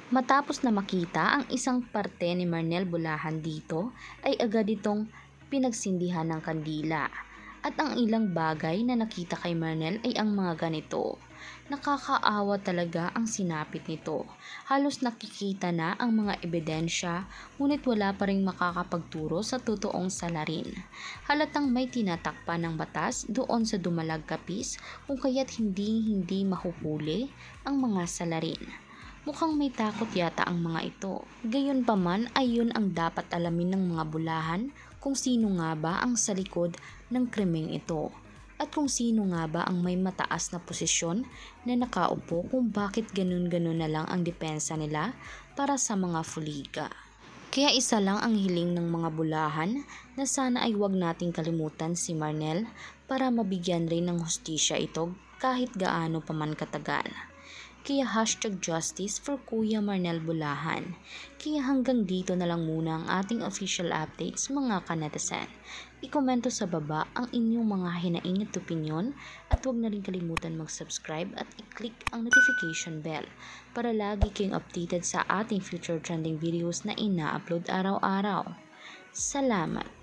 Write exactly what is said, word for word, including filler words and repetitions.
Matapos na makita ang isang parte ni Marnel Bulahan dito, ay agad itong pinagsindihan ng kandila. At ang ilang bagay na nakita kay Marnel ay ang mga ganito. Nakakaawa talaga ang sinapit nito. Halos nakikita na ang mga ebidensya, ngunit wala pa ring makakapagturo sa totoong salarin. Halatang may tinatakpan ng batas doon sa Dumalag Capiz, kung kaya't hindi hindi mahuhuli ang mga salarin. Mukhang may takot yata ang mga ito. Gayunpaman ay yun ang dapat alamin ng mga Bulahan, kung sino nga ba ang sa likod ng krimeng ito. At kung sino nga ba ang may mataas na posisyon na nakaupo, kung bakit ganun-ganun na lang ang depensa nila para sa mga fuliga. Kaya isa lang ang hiling ng mga Bulahan, na sana ay wag nating kalimutan si Marnel para mabigyan rin ng hustisya ito kahit gaano pa man katagal. Kaya hashtag justice for Kuya Marnel Bulahan. Kaya hanggang dito na lang muna ang ating official updates, mga kanetizen. I-komento sa baba ang inyong mga hinaing at opinyon, at huwag na rin kalimutan mag-subscribe at i-click ang notification bell para lagi kayong updated sa ating future trending videos na ina-upload araw-araw. Salamat!